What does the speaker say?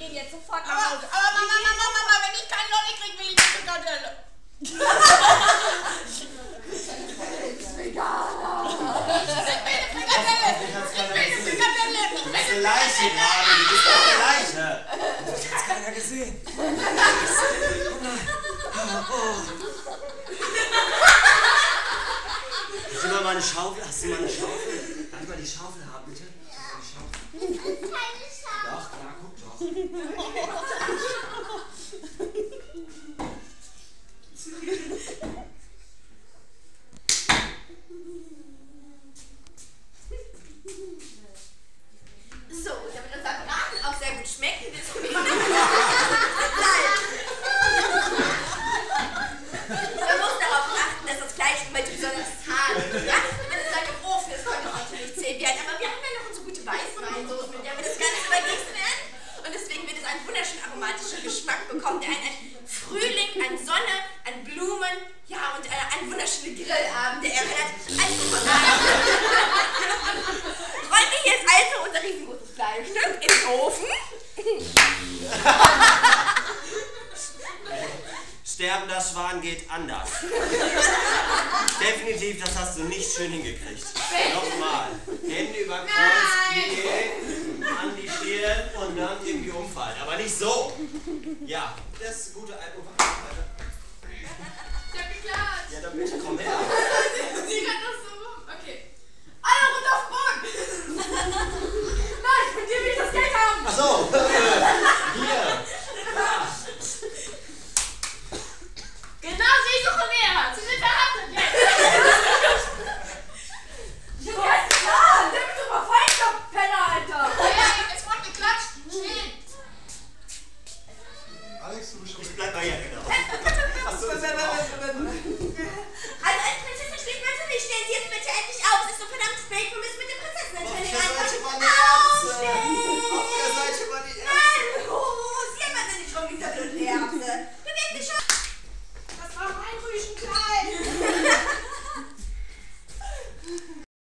gehen jetzt sofort nach Hause. Aber Mama, wenn ich keinen Lolli kriege, will ich eine Frikadelle. Ich bin eine Frikadelle. Du bist eine Leiche gerade, du bist doch eine Leiche. Das hat keiner gesehen. Hast du mal eine Schaufel? Hast du mal eine Schaufel? Darf ich mal die Schaufel haben, bitte? Die Schaufel. Keine Schaufel. Doch, ja, guck doch. So, damit unser Braten auch sehr gut schmeckt, ist es Man muss darauf achten, dass das Fleisch immer besonders hart ist. Ja? Wenn es dann im Ofen ist, kann es natürlich zäh werden. Aber wir haben ja noch unsere gute Weißweinsoße, mit der wir das Ganze übergießen werden. Und deswegen wird es einen wunderschönen aromatischen Geschmack bekommen, der einen Frühling, an Sonne, an Blumen, ja, und einen wunderschönen Grillabend erinnert. Also von daher rollen wir jetzt also unser riesengroßes Fleischstück in den Ofen. Sterbender Schwan geht anders. Definitiv, das hast du nicht schön hingekriegt. Nochmal. Hände über Kreuz, Knie, an die Stirn und dann irgendwie umfallen. Aber nicht so. Ja, das ist gute Alkohol. Ich hab geklatscht. Ja, dann bitte komm her. Sie rennt doch so rum. Okay. Alle runter auf den Boden. Nein, von dir will ich das Geld haben. Ach so. Hier. Ja. Genau, sie suchen näher. Sie sind verhaftet jetzt. Ja, klar, der bist doch mal falsch, Penner, Alter. Ja, es wurde geklatscht. Stehen. Alex, du bist schon. Ich bleib bei ihr.